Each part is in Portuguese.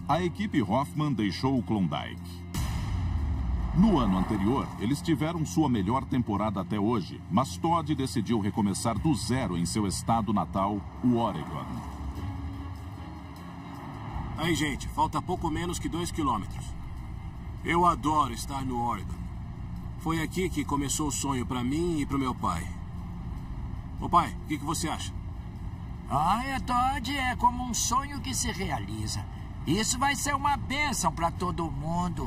A equipe Hoffman deixou o Klondike. No ano anterior, eles tiveram sua melhor temporada até hoje, mas Todd decidiu recomeçar do zero em seu estado natal, o Oregon. Aí, gente, falta pouco menos que 2 quilômetros. Eu adoro estar no Oregon. Foi aqui que começou o sonho para mim e para o meu pai. Ô pai, o que você acha? Olha, Todd, é como um sonho que se realiza. Isso vai ser uma bênção para todo mundo.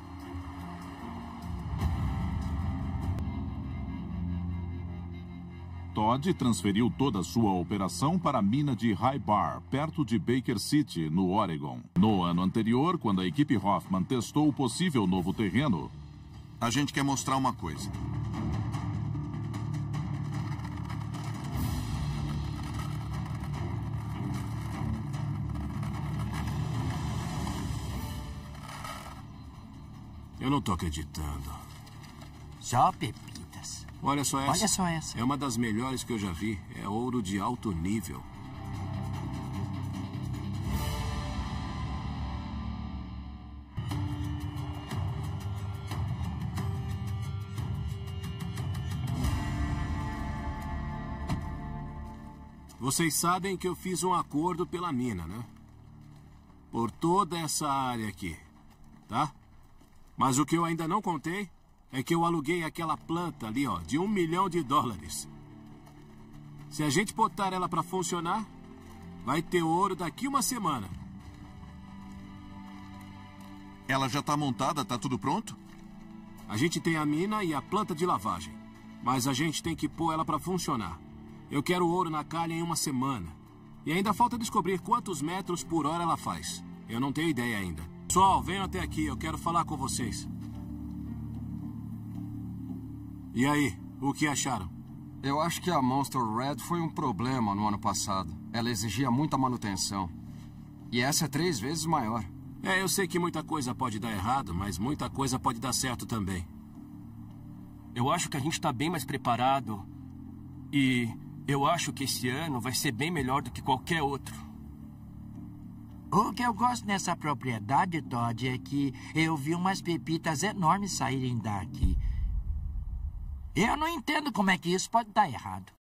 Todd transferiu toda a sua operação para a mina de High Bar, perto de Baker City, no Oregon. No ano anterior, quando a equipe Hoffman testou o possível novo terreno... A gente quer mostrar uma coisa. Eu não tô acreditando. Só pepitas. Olha só essa. Olha só essa. É uma das melhores que eu já vi. É ouro de alto nível. Vocês sabem que eu fiz um acordo pela mina, né? Por toda essa área aqui, tá? Mas o que eu ainda não contei é que eu aluguei aquela planta ali, ó, de $1 milhão. Se a gente botar ela para funcionar, vai ter ouro daqui uma semana. Ela já tá montada, tá tudo pronto? A gente tem a mina e a planta de lavagem, mas a gente tem que pôr ela para funcionar. Eu quero ouro na calha em uma semana. E ainda falta descobrir quantos metros por hora ela faz. Eu não tenho ideia ainda. Pessoal, venham até aqui, eu quero falar com vocês. E aí, o que acharam? Eu acho que a Monster Red foi um problema no ano passado. Ela exigia muita manutenção. E essa é 3 vezes maior. Eu sei que muita coisa pode dar errado, mas muita coisa pode dar certo também. Eu acho que a gente está bem mais preparado. E eu acho que esse ano vai ser bem melhor do que qualquer outro. O que eu gosto nessa propriedade, Todd, é que eu vi umas pepitas enormes saírem daqui. Eu não entendo como é que isso pode dar errado.